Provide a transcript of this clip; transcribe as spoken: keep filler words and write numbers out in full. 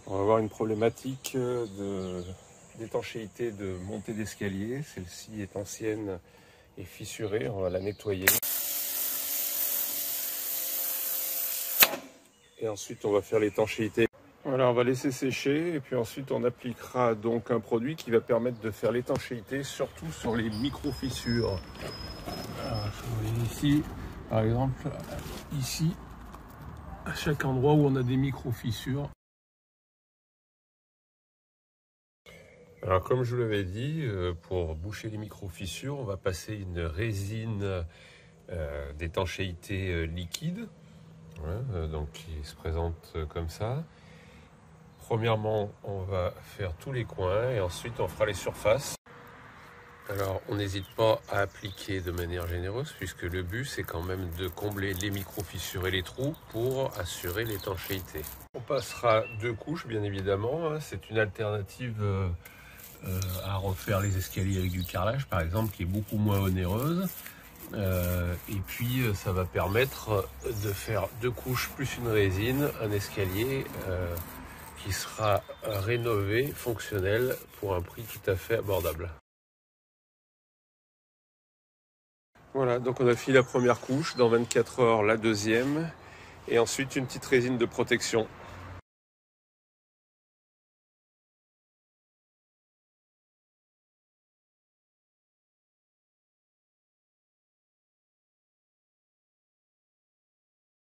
On va avoir une problématique de d'étanchéité de montée d'escalier. Celle-ci est ancienne et fissurée, on va la nettoyer. Et ensuite on va faire l'étanchéité. Voilà, on va laisser sécher et puis ensuite on appliquera donc un produit qui va permettre de faire l'étanchéité, surtout sur les micro-fissures. Alors, vous voyez ici, par exemple, ici, à chaque endroit où on a des micro-fissures. Alors comme je vous l'avais dit, pour boucher les micro-fissures, on va passer une résine euh, d'étanchéité liquide, ouais, donc qui se présente comme ça. Premièrement, on va faire tous les coins et ensuite on fera les surfaces. Alors on n'hésite pas à appliquer de manière généreuse puisque le but c'est quand même de combler les micro-fissures et les trous pour assurer l'étanchéité. On passera deux couches bien évidemment, hein. C'est une alternative euh, euh, à refaire les escaliers avec du carrelage par exemple qui est beaucoup moins onéreuse. Euh, et puis ça va permettre de faire deux couches plus une résine, un escalier euh, qui sera rénové, fonctionnel pour un prix tout à fait abordable. Voilà, donc on a fait la première couche, dans vingt-quatre heures la deuxième, et ensuite une petite résine de protection.